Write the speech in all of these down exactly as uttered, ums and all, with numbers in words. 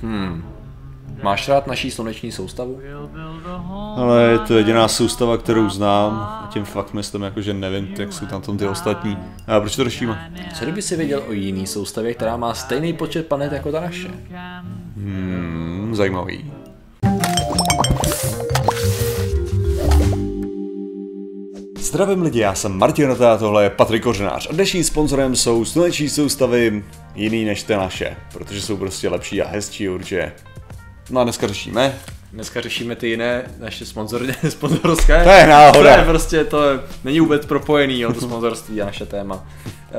Hmm. Máš rád naší sluneční soustavu? Ale je to jediná soustava, kterou znám. A tím fakt myslím, jako, že nevím, jak jsou tam, tam ty ostatní. A proč to řešíme? Co kdyby si věděl o jiný soustavě, která má stejný počet planet jako ta naše? Hmm, zajímavý. Zdravím lidi, já jsem Martin Rota a tohle je Patrik Kořenář a dnešním sponzorem jsou sluneční soustavy jiný než ty naše, protože jsou prostě lepší a hezčí určitě. No a dneska řešíme. Dneska řešíme ty jiné naše sponzory, sponzorské. To je náhoda. To je prostě, to je, není vůbec propojený, jo, to sponzorství a naše téma. Uh,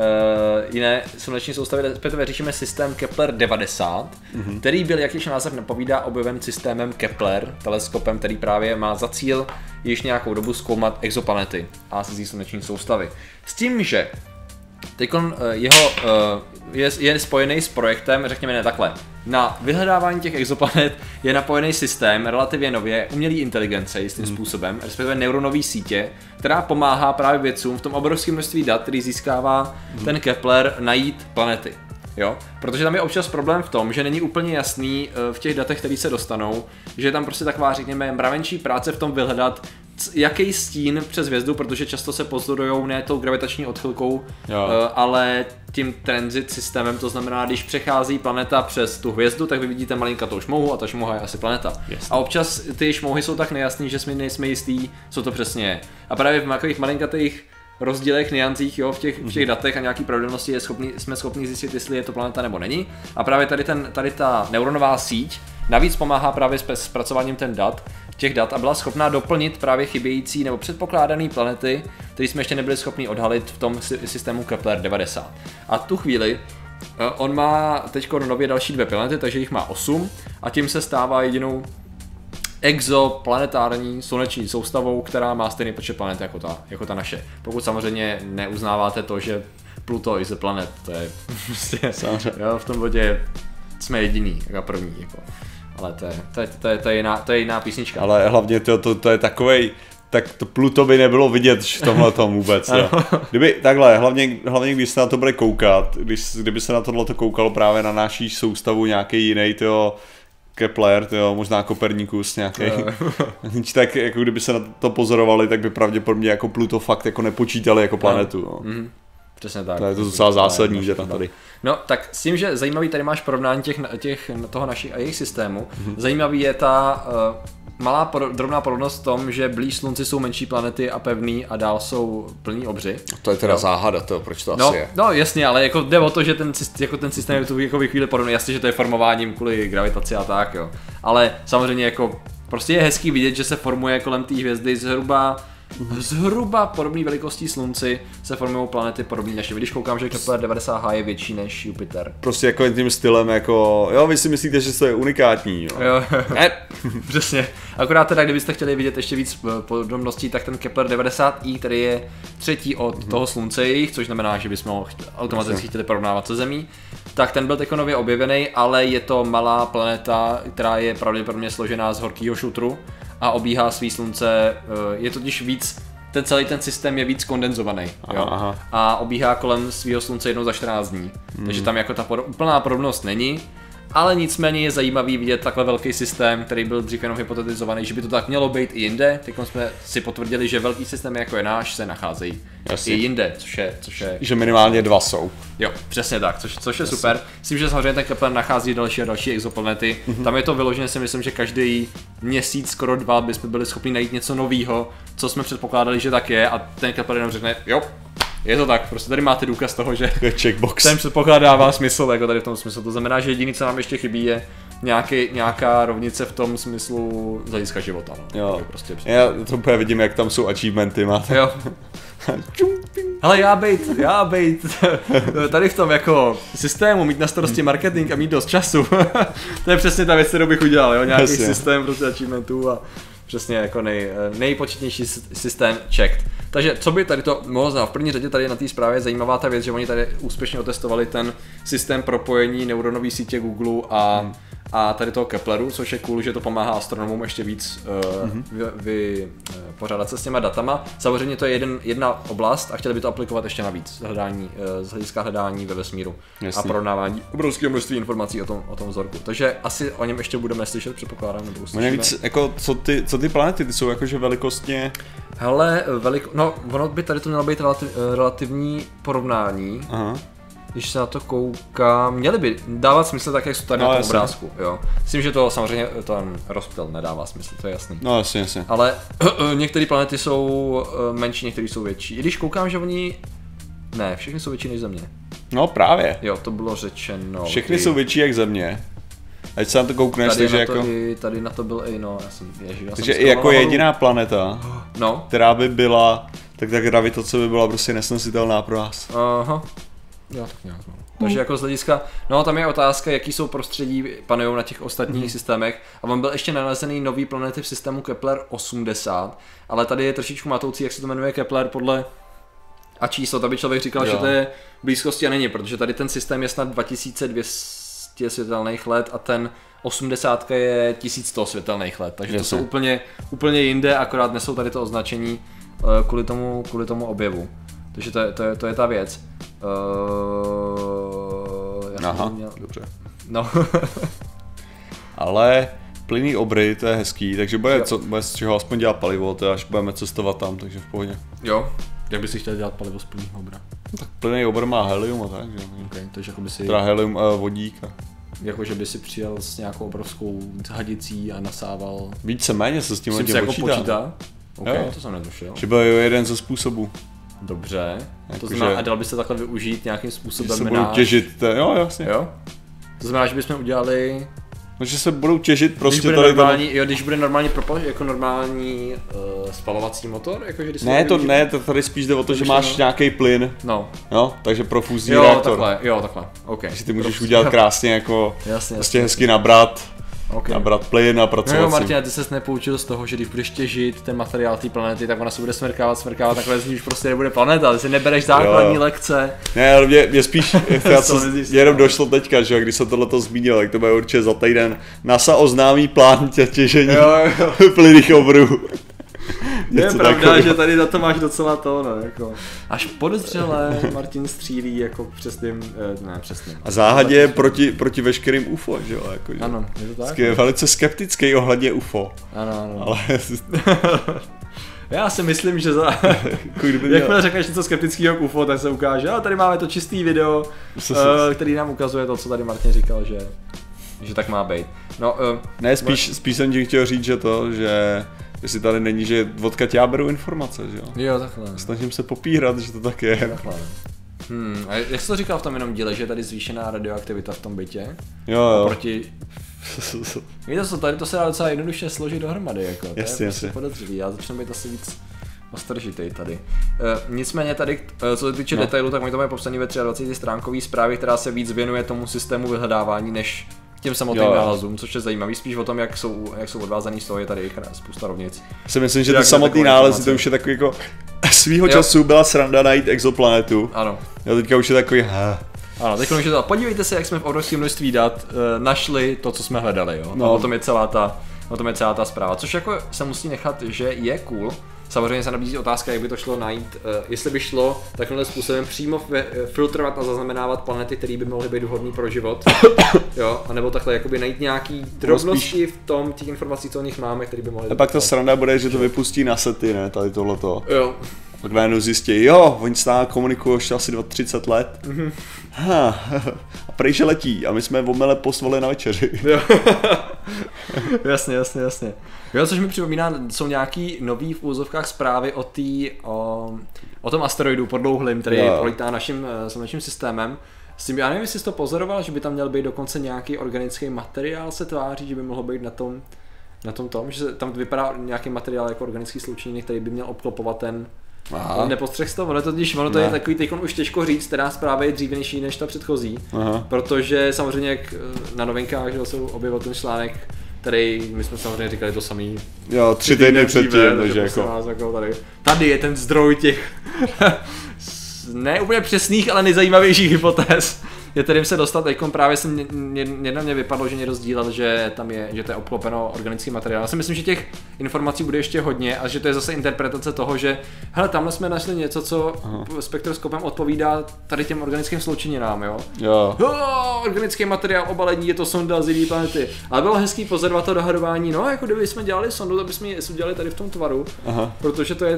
jiné sluneční soustavy, respektive řešíme systém Kepler devadesát, mm-hmm. který byl, jak již název napovídá, objeven systémem Kepler, teleskopem, který právě má za cíl již nějakou dobu zkoumat exoplanety a sezí sluneční soustavy. S tím, že teďkon jeho uh, je, je spojený s projektem, řekněme ne takhle. Na vyhledávání těch exoplanet je napojený systém relativně nově umělé inteligence jistým hmm. způsobem, respektive neuronové sítě, která pomáhá právě vědcům v tom obrovském množství dat, který získává hmm. ten Kepler, najít planety. Jo? Protože tam je občas problém v tom, že není úplně jasný v těch datech, které se dostanou, že je tam prostě taková, řekněme, mravenčí práce v tom vyhledat, jaký stín přes hvězdu, protože často se pozorujou ne tou gravitační odchylkou, jo. ale tím transit systémem, to znamená, když přechází planeta přes tu hvězdu, tak vy vidíte malinkatou šmouhu a ta šmouha je asi planeta. Jasně. A občas ty šmouhy jsou tak nejasný, že jsme nejsme jistý, co to přesně je. A právě v takových malinkatých rozdílech, niancích, jo, v těch, v těch datech a nějaký pravděpodobnosti je schopný, jsme schopni zjistit, jestli je to planeta nebo není. A právě tady, ten, tady ta neuronová síť navíc pomáhá právě s zpracováním ten dat, těch dat a byla schopná doplnit právě chybějící nebo předpokládané planety, které jsme ještě nebyli schopni odhalit v tom systému Kepler devadesát. A tu chvíli on má teď nově další dvě planety, takže jich má osm a tím se stává jedinou exoplanetární sluneční soustavou, která má stejný počet planet jako ta, jako ta naše. Pokud samozřejmě neuznáváte to, že Pluto is a planet, to je prostě, jo, v tom bodě jsme jediný, jako první, jako. Ale to je, to je, to je, to je, jiná, to je jiná písnička. Ale hlavně to, to, to je takovej, tak to Pluto by nebylo vidět v tomhletom vůbec. Kdyby, takhle, hlavně, hlavně když se na to bude koukat, když, kdyby se na tohleto koukalo právě na naší soustavu nějaký jiný, tyjo, Kepler, tyjo, možná Kopernikus nějaký. Tak jako kdyby se na to pozorovali, tak by pravděpodobně jako Pluto fakt jako nepočítali jako planetu. No. Mm-hmm. Přesně tak. To je to docela zásadní, že tam tady. No, tak s tím, že zajímavý, tady máš porovnání těch, těch toho našich a jejich systému. Mm-hmm. Zajímavý je ta uh, malá pod, drobná podobnost v tom, že blíž Slunci jsou menší planety a pevný a dál jsou plný obři. To je teda no. záhada, to, proč to no, asi je. No jasně, ale jako jde o to, že ten, jako ten systém je tu jako v chvíli podobný. Jasně, že to je formováním kvůli gravitaci a tak, jo. Ale samozřejmě jako prostě je hezký vidět, že se formuje kolem té hvězdy zhruba Zhruba podobné velikostí Slunci se formují planety podobné než. Když koukám, že Kepler devadesát H je větší než Jupiter. Prostě jako tím stylem jako, jo, vy si myslíte, že to je unikátní, jo. Jo, ne, přesně. Akorát teda, kdybyste chtěli vidět ještě víc podobností, tak ten Kepler devadesát I, který je třetí od mm-hmm. toho Slunce jejich, což znamená, že bychom automaticky chtěli porovnávat se Zemí, tak ten byl tekonově objevený, ale je to malá planeta, která je pravděpodobně složená z horkýho šutru a obíhá svý Slunce, je totiž víc, ten celý ten systém je víc kondenzovaný, jo? Aha. A obíhá kolem svého Slunce jednou za čtrnáct dní, hmm. takže tam jako ta pod, úplná podobnost není, ale nicméně je zajímavý vidět takhle velký systém, který byl dřív jenom hypotetizovaný, že by to tak mělo být i jinde, teď jsme si potvrdili, že velký systém jako je náš se nacházejí Jasně. i jinde, což je, což je... Že minimálně dva jsou. Jo, přesně tak, což, což je Jasně. super. Myslím, že samozřejmě ten Kepler nachází další a další exoplanety. Mm-hmm. Tam je to vyloženě, si myslím, že každý měsíc, skoro dva, bychom byli schopni najít něco nového, co jsme předpokládali, že tak je, a ten Kepler jenom řekne, jo, je to tak, prostě tady máte důkaz toho, že checkbox. Ten předpoklad dává smysl, jako tady v tom smyslu. To znamená, že jediné, co nám ještě chybí, je nějaký, nějaká rovnice v tom smyslu z hlediska života. No. Jo, prostě já to úplně vidím, jak tam jsou achievementy, máte. Jo. Hele, já bejt, já bejt, tady v tom jako systému mít na starosti marketing a mít dost času, to je přesně ta věc, kterou bych udělal, jo, nějaký Jasně. systém prostě achievementů a přesně jako nej, nejpočetnější systém checked. Takže co by tady to mohlo znamenat? V první řadě tady na té zprávě je zajímavá ta věc, že oni tady úspěšně otestovali ten systém propojení neuronové sítě Google a, a tady toho Kepleru, což je cool, že to pomáhá astronomům ještě víc uh, mm-hmm. vy, vy, uh, pořádat se s těma datama. Samozřejmě to je jeden, jedna oblast a chtěli by to aplikovat ještě navíc hledání, uh, z hlediska hledání ve vesmíru. Jasný. A porovnávání obrovského množství informací o tom, o tom vzorku. Takže asi o něm ještě budeme slyšet, předpokládám, nebo uslyšíme. Víc, jako, co, ty, co ty planety, ty jsou jakože velikostně... Hele, veliko... no ono by tady to mělo být relativ, relativní porovnání. Aha. Když se na to koukám, měly by dávat smysl tak, jak jsou tady no, na tom obrázku, jo. Myslím, že to samozřejmě ten rozptyl nedává smysl, to je jasný. No jasně, jasně. Ale některé planety jsou menší, některé jsou větší. I když koukám, že oni... Ne, všechny jsou větší než Země. No právě. Jo, to bylo řečeno. Všechny i... jsou větší jak Země. Ať se na to koukneš, tady takže na jako... I, tady na to byl i no, já jsem, ježi, já takže i jako jediná planeta, no. která by byla, tak ta gravitace by byla prostě nesnesitelná pro nás. Aha. Jo, tak nějak. No. Takže jako z hlediska, no tam je otázka, jaký jsou prostředí panují na těch ostatních mm. systémech a on byl ještě nalezený nový planety v systému Kepler osmdesát, ale tady je trošičku matoucí, jak se to jmenuje Kepler podle a číslo, to by člověk říkal, jo. Že to je blízkosti a není, protože tady ten systém je snad dva tisíce dvě stě světelných let a ten osmdesát je tisíc sto světelných let, takže Jasně. To jsou úplně, úplně jinde, akorát nesou tady to označení kvůli tomu, kvůli tomu objevu. Takže to je, to je, to je ta věc. Uh, Aha, měl... dobře. No. Ale plynný obry, to je hezký, takže bude, co, bude z čeho aspoň dělat palivo, to až budeme cestovat tam, takže v pohodě. Jo, jak bys si chtěl dělat palivo z plynného obra? No, tak plynný obr má helium a tak, že? Okay, takže jako by si... Teda helium a vodík. A... Jako, že by si přijel s nějakou obrovskou hadicí a nasával... Víceméně se s tím hodně jako počítá. počítá? Ok, jo. To jsem netušil. Že byl jeden ze způsobů. Dobře, jako to znamená, že... a dal by se takhle využít nějakým způsobem se budou těžit, to, jo jasně. Jo? To znamená, že bychom udělali... No, že se budou těžit prostě když bude tady normální, tam... jo, když bude normální propal, jako normální uh, spalovací motor, jako že když ne, to ne, to tady spíš jde o to, to že máš no. nějaký plyn. No. Jo, takže profuzní jo, reaktor. Takhle, jo, takhle, ok. Takže ty můžeš Profuzí. udělat krásně jako, jasně, prostě jasně. hezky nabrat. Okay. Nabrat plyn a pracovat. No jo, Martina, ty ses nepoučil z toho, že když budeš těžit ten materiál té planety, tak ona se bude smrkávat, smrkávat, takhle z ní už prostě nebude planeta, ty si nebereš základní jo. lekce. Ne, ale mě, mě spíš, já jsem jenom došlo teďka, že když jsem tohleto zmínil, tak to bude určitě za týden. NASA oznámí plán tě, těžení plynných obrů. Je pravda, takový. Že tady na to máš docela to, no, jako. Až podezřelé Martin střílí jako přesným, ne přesným. A záhadě je proti, proti veškerým U F O, že jo, jako, že? Ano, je to tak. Je velice skeptický ohledně U F O. Ano, ano. Ale... Já si myslím, že za... Jakmile řekneš něco skeptického k U F O, tak se ukáže, a tady máme to čistý video, který nám ukazuje to, co tady Martin říkal, že, že tak má být. No, uh, ne, spíš, spíš jsem ti chtěl říct, že to, že jestli tady není, že odkud já beru informace, že jo? Jo, takhle. Snažím se popírat, že to tak je. Takhle. Hmm, a jak jsi to říkal v tom jenom díle, že je tady zvýšená radioaktivita v tom bytě? Jo, jo. Oproti... Víte co, tady to se dá docela jednoduše složit dohromady, jako. To jasně, je prostě podezřelý, já začnu být asi víc ostržitej tady. Uh, nicméně tady, uh, co se týče no. detailu, tak my to máme popsaný ve dvacet tři stránkový zprávě, která se víc věnuje tomu systému vyhledávání, než těm samotným jo, nálezům, což je zajímavý, spíš o tom, jak jsou, jak jsou odvázaný z toho, je tady spousta rovnic. Si myslím, že ty samotný nálezy, to už je takový jako svýho času jo. Byla sranda najít exoplanetu. Ano. Jo, teďka už je takový ha. Ano, teď už je to, podívejte se, jak jsme v obrovském množství dat uh, našli to, co jsme hledali, jo. No. A o tom je celá ta, o tom je celá ta zpráva, což jako se musí nechat, že je cool. Samozřejmě se nabízí otázka, jak by to šlo najít, uh, jestli by šlo takovýmhle způsobem přímo filtrovat a zaznamenávat planety, které by mohly být vhodné pro život, jo, anebo takhle jakoby najít nějaký drobnosti v tom, těch informací, co o nich máme, které by mohly. A pak ta sranda bude, že to vypustí na sety, ne, tady tohleto. Jo. Pak najednou zjistí, jo, oni s námi komunikují ještě asi třicet let. Mm-hmm. Ha, a prej, že letí a my jsme omele posvali na večeři. Jo. Jasně, jasně, jasně. Jo, což mi připomíná, jsou nějaký nový v úzovkách zprávy o, tý, o, o tom asteroidu podlouhlým, který jo. Prolítá naším slunečním systémem. S tím, já nevím, jestli jsi to pozoroval, že by tam měl být dokonce nějaký organický materiál, se tváří, že by mohlo být na tom, na tom tom, že tam vypadá nějaký materiál jako organický sloučeniny, který by měl obklopovat ten. Aha. Nepostřeh to, ono to, když, ono to je takový teď už těžko říct, která zpráva je dřívější než ta předchozí, aha. Protože samozřejmě jak na novinkách, že se objevil ten článek, který my jsme samozřejmě říkali to samý. Jo, tři týdny předtím, takže jako. jako tady. Tady je ten zdroj těch ne úplně přesných, ale nejzajímavějších hypotéz, je tedy se dostat, teďkom právě jsem, jedna mě vypadlo, že někdo sdílel, že tam je, že to je obklopeno organický materiál. Já si myslím, že těch informací bude ještě hodně a že to je zase interpretace toho, že hele, tamhle jsme našli něco, co Aha. spektroskopem odpovídá tady těm organickým sloučeninám, jo? Jo. Oh, organický materiál, obalení, je to sonda z jiné planety. Ale bylo hezký pozorovat to dohadování, no, jako kdyby jsme dělali sondu, to bychom ji udělali tady v tom tvaru, Aha. protože to je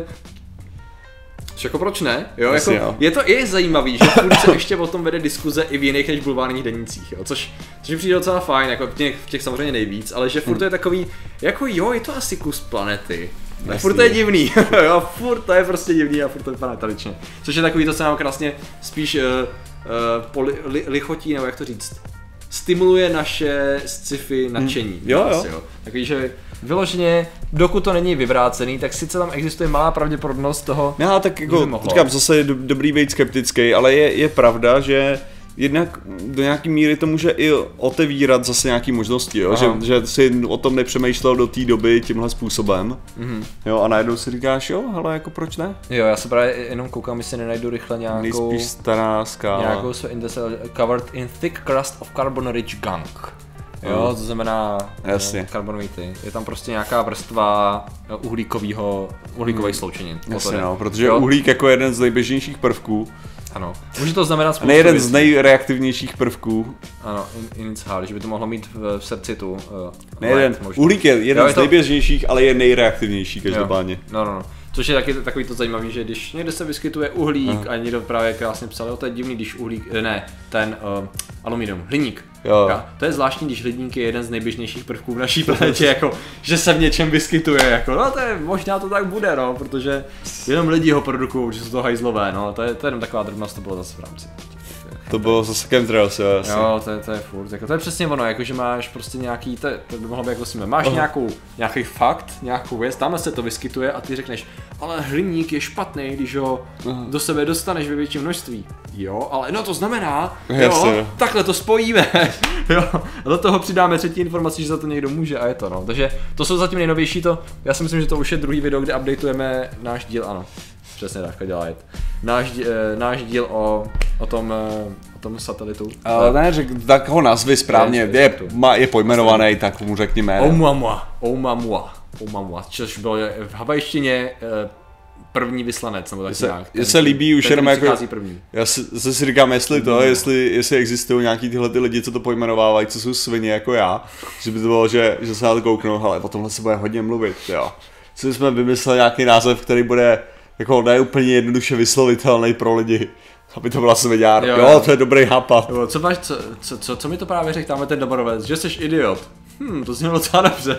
jako proč ne? Jo, jako, jo. Je to i zajímavý, že furt se ještě o tom vede diskuze i v jiných než bulvárních denících, jo, což, což mi přijde docela fajn, jako v těch, v těch samozřejmě nejvíc, ale že furt hmm. to je takový, jako jo, je to asi kus planety. Jasný. Furt to je divný, jo, furt to je prostě divný a furt to vypadá tradičně. Což je takový, to se nám krásně spíš uh, uh, poli, li, lichotí, nebo jak to říct, stimuluje naše sci-fi nadšení. Hmm. Jo, jo. Asi, jo. Takový, že vyloženě, dokud to není vyvrácený, tak sice tam existuje malá pravděpodobnost toho, no, tak jako, říkám, zase je do, dobrý být skeptický, ale je, je pravda, že jednak do nějaký míry to může i otevírat zase nějaký možnosti, jo? Že, že si o tom nepřemýšlel do té doby tímhle způsobem, mm-hmm. jo, a najednou si říkáš, jo, hele, jako proč ne? Jo, já se právě jenom koukám, jestli nenajdu rychle nějakou... Nejspíš stará skála. Nějakou in the covered in thick crust of carbon-rich gunk. Jo, to znamená karbonovity. Je tam prostě nějaká vrstva uhlíkového, uhlíkových hmm. sloučenin. Jasně, no, protože jo? Uhlík jako jeden z nejběžnějších prvků. Ano. Může to znamenat spoustu jeden věcí. Z nejreaktivnějších prvků. Ano, in, in že by to mohlo mít v, v srdci tu... Uh, nejeden. Uhlík je jeden jo, je z to... nejběžnějších, ale je nejreaktivnější každopádně. No, no, no. Což je taky takový to zajímavý, že když někde se vyskytuje uhlík Aha. a někdo právě krásně psal, jo, to je divný, když uhlík, ne, ten uh, aluminium, hliník. Jo. Jo, to je zvláštní, když hliník je jeden z nejběžnějších prvků v naší planetě, jako, že se v něčem vyskytuje, jako, no to je, možná to tak bude, no, protože jenom lidi ho produkují, že jsou to hajzlové, no, to je, to je jenom taková drobnost, to bylo zase v rámci. To bylo zase chemtrails, jo, asi. Jo, to je, to je furt, jako, to je přesně ono, jako, že máš prostě nějaký, to, to by mohlo být jako jsme, máš uh-huh. nějakou, nějaký fakt, nějakou věc, tamhle se to vyskytuje a ty řekneš, ale hliník je špatný, když ho uh-huh. do sebe dostaneš ve větším množství. Jo, ale no to znamená, jo, Jasně. takhle to spojíme, jo, a do toho přidáme třetí informaci, že za to někdo může a je to, no, takže to jsou zatím nejnovější, to, já si myslím, že to už je druhý video, kde updateujeme náš díl, ano. Přesně tak, dělá jet. Náš, e, náš díl o, o, tom, e, o tom satelitu. Ale ne, řek, tak ho nazvi správně, je, je, má, je pojmenovaný, tak mu řekni jméno. Oumuamua, Oumuamua, Oumuamua, což byl v havajštině e, první vyslanec, nebo tak nějak. Mně se líbí už jenom jako, já si, si říkám, jestli to, jestli, jestli existují nějaký tyhle ty lidi, co to pojmenovávají, co jsou svině jako já, že by to bylo, že, že se na to kouknou, ale o tomhle se bude hodně mluvit, jo. Co jsme vymysleli nějaký název, který bude jako ne úplně jednoduše vyslovitelný pro lidi, aby to byla svěďár. Jo, jo, to je dobrý nápad. Jo, co máš, co, co, co, co mi to právě řekl, tamhle ten Doborovec, že jsi idiot. Hm, to znělo docela dobře.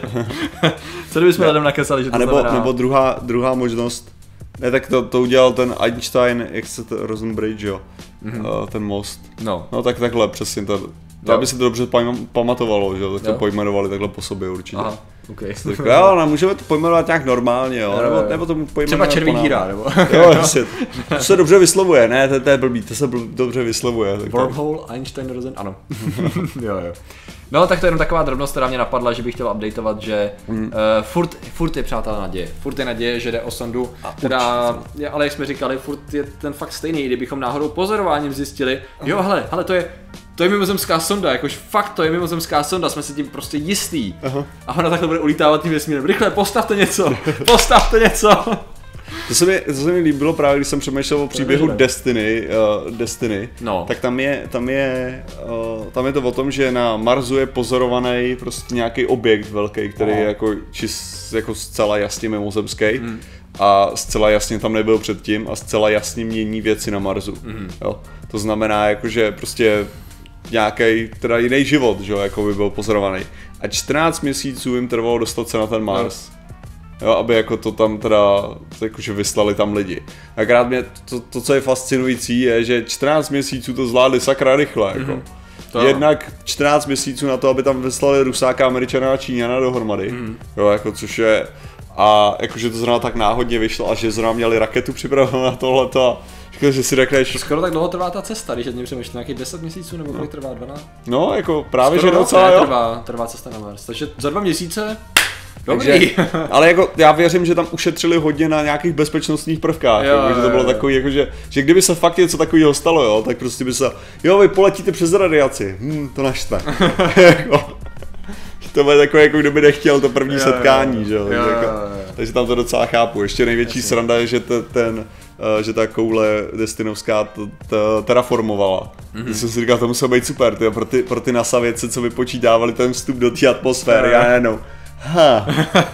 Co kdybychom lidem nakesali, že to nebo, znamená... Nebo druhá, druhá možnost, ne, tak to, to udělal ten Einstein, jak se to, Rosenbridge, jo, mm-hmm. uh, ten most. No. No tak takhle, přesně to, to aby se to dobře pamatovalo, že jo, tak to jo. pojmenovali takhle po sobě určitě. Aha. Okay. Tak, jo, no, můžeme to pojmenovat nějak normálně, jo, nebo, nebo to pojmenovat třeba červí díra, nebo... Jo, jasně, to se dobře vyslovuje, ne, to, to je blbý, to se bl- dobře vyslovuje. Wormhole, Einstein, Rosen, ano. jo, jo. No, tak to je jenom taková drobnost, která mě napadla, že bych chtěl updateovat, že hmm. uh, furt, furt je přátelé naděje, furt je naděje, že jde o sondu, teda, je, ale jak jsme říkali, furt je ten fakt stejný, kdybychom náhodou pozorováním zjistili, jo, hele, hele, to je, to je mimozemská sonda, jakož fakt to je mimozemská sonda, jsme si tím prostě jistý. Aha. A ona takhle bude ulítávat tím vesmírem, rychle, postavte něco, postavte něco. To se, mi, to se mi líbilo právě, když jsem přemýšlel o příběhu Destiny, uh, Destiny no. tak tam je, tam, je, uh, tam je to o tom, že na Marsu je pozorovaný prostě nějaký objekt velký, který oh. je jako, čist, jako zcela jasně mimozemský hmm. a zcela jasně tam nebyl předtím a zcela jasně mění věci na Marsu. Hmm. Jo? To znamená, jako, že prostě nějaký teda jiný život, že jo, jako by byl pozorovaný. A čtrnáct měsíců jim trvalo dostat se na ten Mars. No. Jo, aby jako to tam teda, jakože vyslali tam lidi. Akorát mě to, to, co je fascinující, je, že čtrnáct měsíců to zvládli sakra rychle, jako. Mm-hmm. To jednak čtrnáct měsíců na to, aby tam vyslali Rusáka, Američana a Číňana dohromady, mm-hmm. jo, jako což je, a jakože to zrovna tak náhodně vyšlo a že zrovna měli raketu připravenou na tohleto. Že si řekneš... To skoro tak dlouho trvá ta cesta, když mě přemýšlím, nějakých deset měsíců nebo kolik no. trvá, dvanáct? No, jako právě, skoro že docela, jo. Trvá, trvá cesta na Mars, takže za dva měsíce Dobrý. Takže, ale jako já věřím, že tam ušetřili hodně na nějakých bezpečnostních prvkách, jo, jako, že to bylo takový, jako, že, že kdyby se fakt něco takového stalo, jo, tak prostě by se, jo, vy poletíte přes radiaci, hm, to naštve. To bude takové, jako kdyby nechtěl to první jo, setkání, jo, že jo, takže, jo, jako, jo, jo. takže tam to docela chápu. Ještě největší Jasně. sranda je, že te, ten, že ta koule destinovská to, to terraformovala. Mm-hmm. Jsem si říkal, to muselo být super, tyjo, pro, ty, pro ty NASA vědce, co vypočítávali ten vstup do té atmosféry, já jenom, ha,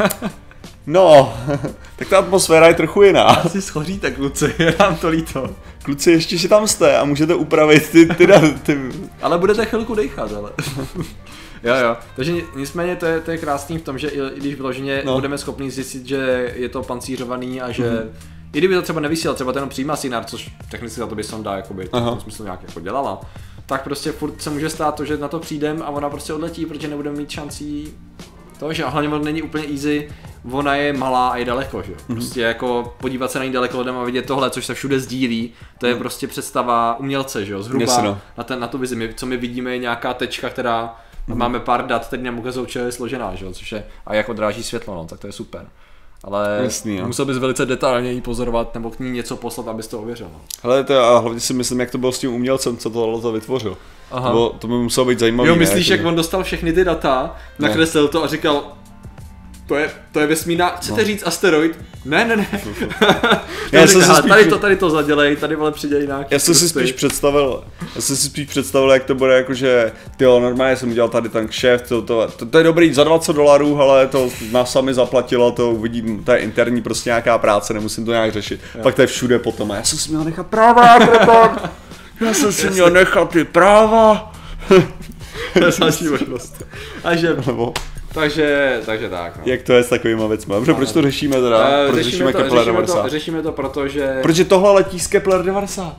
no, tak ta atmosféra je trochu jiná. Asi schoříte, kluci, je nám to líto. Kluci, ještě že tam jste a můžete upravit ty, ty, ty, ty... Ale budete chvilku dechat, ale. Jo, jo, takže nicméně to je, to je krásný v tom, že i, i když vyloženě no. budeme schopni zjistit, že je to pancířovaný a že mm-hmm. i kdyby to třeba nevysílal, třeba to jenom přijímá signál, což technicky za to by sonda jakoby, v tom smyslu nějak jako dělala, tak prostě furt se může stát to, že na to přijdem a ona prostě odletí, protože nebudeme mít šancí to, že hlavně ono není úplně easy, ona je malá a je daleko, že? Mm-hmm. Prostě jako podívat se na ní daleko lidem a vidět tohle, což se všude sdílí, to je mm. prostě představa umělce, že jo, zhruba yes, no. na, ten, na tu vizi, my, co my vidíme je nějaká tečka, která Mm-hmm. máme pár dat, který nám ukazují, že je složená, že? Což je, a jak odráží světlo, no, tak to je super. Ale Jasný, musel bys velice detailně jí pozorovat nebo k ní něco poslat, abys to ověřil. No. Hele, to a hlavně si myslím, jak to bylo s tím umělcem, co tohle to vytvořil. Aha. To, bylo, to by muselo být zajímavé. Jo, myslíš, ne? Jak on dostal všechny ty data, nakreslil to a říkal, to je, to je vesmírná, chcete no. říct asteroid? Ne, ne, ne. Já jsem říkal, si tady to, tady to zadělej, tady vole přidělej nějaký. Já jsem si spíš představil, já jsem si spíš představil, jak to bude jakože, tyjo, normálně jsem udělal tady ten kšeft, to, to, to, to je dobrý za dvacet dolarů, ale to nás sami zaplatilo, to uvidím, to je interní prostě nějaká práce, nemusím to nějak řešit. Jo. Pak to je všude potom a já jsem si měl nechat práva, proto, já jsem si měl nechat ty práva. To je další možnost. A že... Takže, takže tak. No. Jak to je s takovýma věcmi? Dobře, proč to řešíme teda? Uh, proč řešíme, řešíme to, Kepler řešíme devadesát? To, řešíme to proto, že... Protože tohle letí z Kepler devadesát.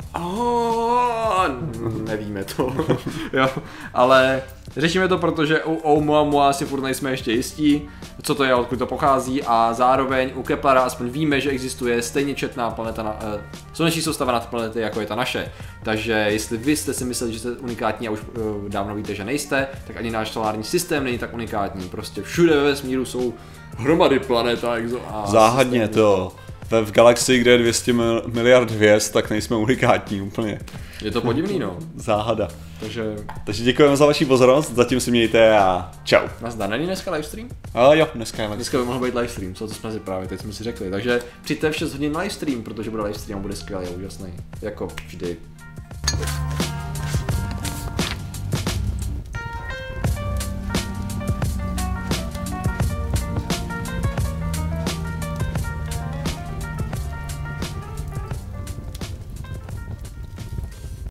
Oh, nevíme to. Jo, ale řešíme to proto, že u Oumuamua si furt nejsme ještě jistí, co to je, odkud to pochází a zároveň u Keplera aspoň víme, že existuje stejně četná planeta na, eh, sluneční soustava nad planety, jako je ta naše. Takže jestli vy jste si mysleli, že jste unikátní a už eh, dávno víte, že nejste, tak ani náš solární systém není tak unikátní. Prostě všude ve vesmíru jsou hromady planet a exo a záhadně systémů. To. V galaxii, kde je dvě stě miliard hvězd, tak nejsme unikátní úplně. Je to podivný, no. Záhada. Takže... Takže děkujeme za vaši pozornost, zatím si mějte a čau. Nazdar, není dneska livestream? A jo, dneska je Dneska by mohl být livestream, co to jsme si právě teď jsme si řekli. Takže přijďte v šest hodin livestream, protože bude livestream a bude skvělý a úžasný. Jako vždy.